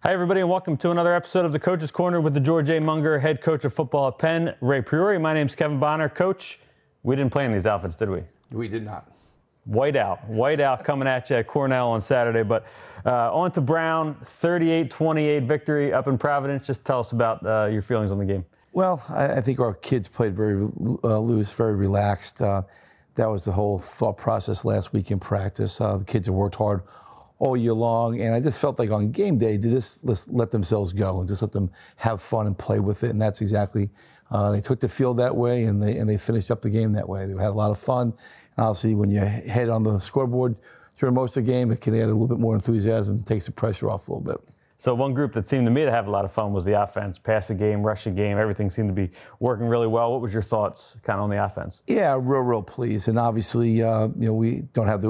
Hi, everybody, and welcome to another episode of the Coach's Corner with the George A. Munger, head coach of football at Penn, Ray Priore. My name's Kevin Bonner. Coach, we didn't play in these outfits, did we? We did not. White out coming at you at Cornell on Saturday. But on to Brown, 38-28 victory up in Providence. Just tell us about your feelings on the game. Well, I think our kids played very loose, very relaxed. That was the whole thought process last week in practice. The kids have worked hard all year long, and I just felt like on game day, let's let themselves go and just let them have fun and play with it. And that's exactly, they took the field that way, and they finished up the game that way. They had a lot of fun. And obviously, when you head on the scoreboard during most of the game, it can add a little bit more enthusiasm, takes the pressure off a little bit. So one group that seemed to me to have a lot of fun was the offense. Pass the game, rush the game, everything seemed to be working really well. What was your thoughts kind of on the offense? Yeah, real pleased. And obviously, we don't have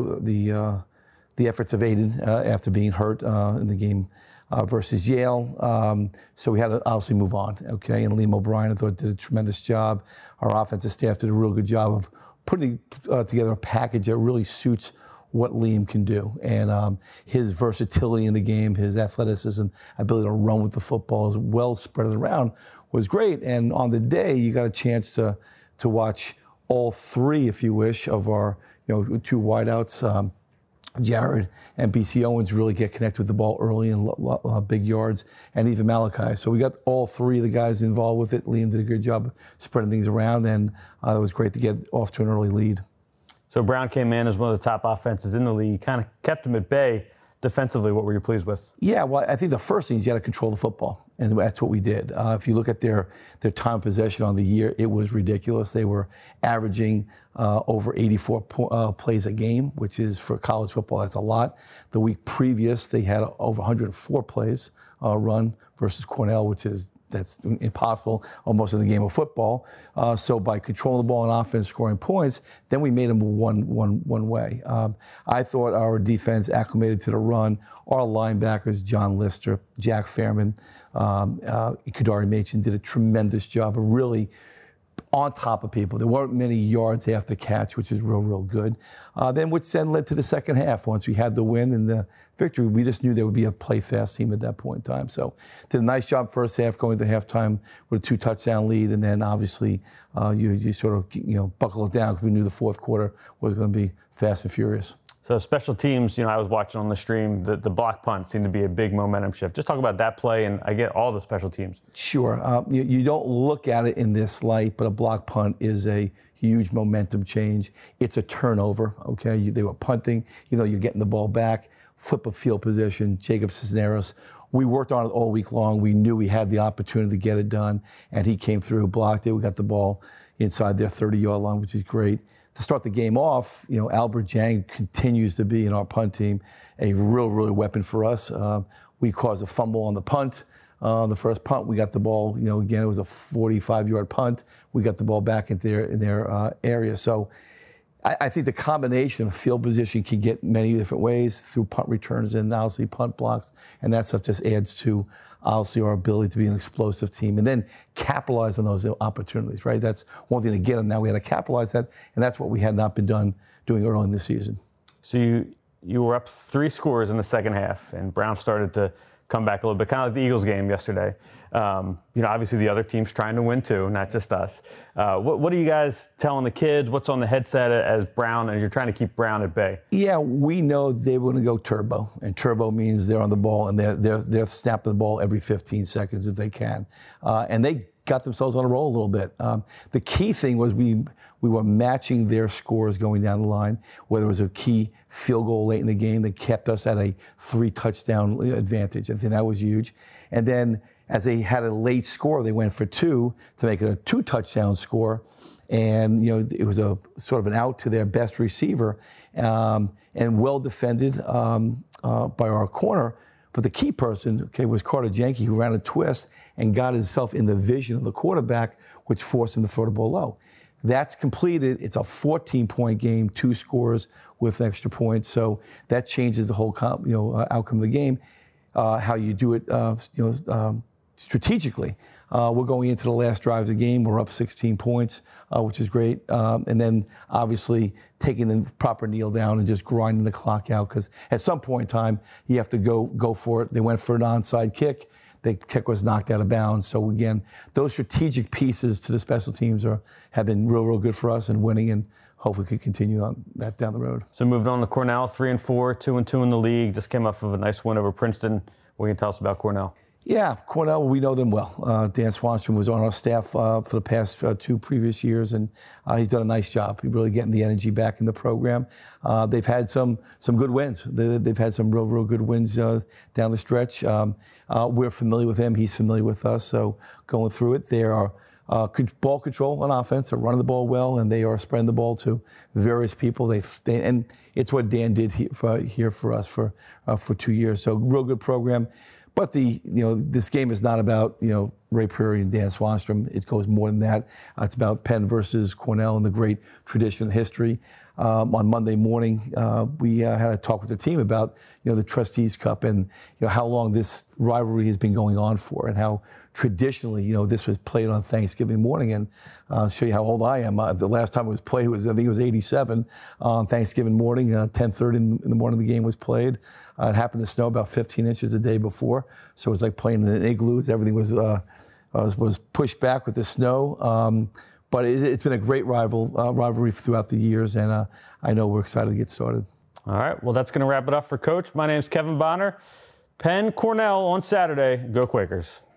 the efforts of Aiden after being hurt in the game versus Yale. So we had to obviously move on, okay? And Liam O'Brien, I thought, did a tremendous job. Our offensive staff did a real good job of putting together a package that really suits what Liam can do. And his versatility in the game, his athleticism, ability to run with the football as well spread it around was great. And on the day, you got a chance to watch all three, if you wish, of our two wideouts, Jared and BC Owens really get connected with the ball early and big yards, and even Malachi. So we got all three of the guys involved with it. Liam did a good job spreading things around, and it was great to get off to an early lead. So Brown came in as one of the top offenses in the league, kind of kept him at bay defensively. What were you pleased with? Yeah, well, I think the first thing is you got to control the football, and that's what we did. If you look at their time possession on the year, it was ridiculous. They were averaging over 84 plays a game, which is, for college football, that's a lot. The week previous, they had over 104 plays run versus Cornell, that's impossible almost in the game of football. So by controlling the ball on offense, scoring points, then we made them one way. I thought our defense acclimated to the run. Our linebackers, John Lister, Jack Fairman, Kadari Machin, did a tremendous job of really on top of people. There weren't many yards after catch, which is real good. Which then led to the second half. Once we had the win and the victory, we just knew there would be a play-fast team at that point in time. So did a nice job first half, going to halftime with a 2-touchdown lead, and then obviously you sort of buckle it down because we knew the fourth quarter was going to be fast and furious. So special teams, I was watching on the stream, the block punt seemed to be a big momentum shift. Just talk about that play, and I get all the special teams. Sure. You don't look at it in this light, but a block punt is a huge momentum change. It's a turnover, okay? They were punting, you're getting the ball back, flip of field position, Jacob Cisneros. We worked on it all week long. We knew we had the opportunity to get it done, and he came through, blocked it. We got the ball inside their 30-yard line, which is great. To start the game off, Albert Jang continues to be in our punt team a real weapon for us. We caused a fumble on the punt. The first punt, we got the ball, again, it was a 45-yard punt. We got the ball back in their area. So I think the combination of field position can get many different ways through punt returns and obviously punt blocks, and that stuff just adds to obviously our ability to be an explosive team and then capitalize on those opportunities, right? That's one thing to get them. Now we had to capitalize that, and that's what we had not been doing early in the season. So you were up 3 scores in the second half, and Brown started to come back a little bit, kind of like the Eagles game yesterday. Obviously the other team's trying to win too, not just us. What are you guys telling the kids? What's on the headset as Brown, and you're trying to keep Brown at bay? Yeah, we know they want to go turbo, and turbo means they're on the ball and they're snapping the ball every 15 seconds if they can, and they got themselves on a roll a little bit. The key thing was we were matching their scores going down the line, whether it was a key field goal late in the game that kept us at a 3-touchdown advantage. I think that was huge. And then as they had a late score, they went for 2 to make it a 2-touchdown score. And, it was a sort of an out to their best receiver, and well defended by our corner. But the key person, was Carter Jenke, who ran a twist and got himself in the vision of the quarterback, which forced him to throw the ball low. That's completed. It's a 14-point game, 2 scores with extra points. So that changes the whole outcome of the game. How you do it, strategically. We're going into the last drive of the game. We're up 16 points, which is great. And then obviously taking the proper kneel down and just grinding the clock out, because at some point in time, you have to go for it. They went for an onside kick. The kick was knocked out of bounds. So again, those strategic pieces to the special teams have been real good for us, and winning, and hopefully could continue on that down the road. So moving on to Cornell, 3-4, 2-2 in the league. Just came off of a nice win over Princeton. What can you tell us about Cornell? Yeah, Cornell, we know them well. Dan Swanstrom was on our staff for the past 2 previous years, and he's done a nice job. He's really getting the energy back in the program. They've had some good wins. They've had some real good wins down the stretch. We're familiar with him. He's familiar with us. So going through it, they are ball control on offense. They're running the ball well, and they are spreading the ball to various people. And it's what Dan did here for us for 2 years. So real good program. But this game is not about Ray Priore and Dan Swanstrom. It goes more than that. It's about Penn versus Cornell and the great tradition and history. On Monday morning, we had a talk with the team about the Trustees Cup and how long this rivalry has been going on for, and how traditionally this was played on Thanksgiving morning. And I'll show you how old I am. The last time it was played was, I think it was '87 on Thanksgiving morning. 10:30 in the morning the game was played. It happened to snow about 15 inches the day before, so it was like playing in an igloo. Everything was pushed back with the snow. But it's been a great rivalry throughout the years, and I know we're excited to get started. All right, well, that's going to wrap it up for Coach. My name's Kevin Bonner. Penn, Cornell on Saturday. Go Quakers.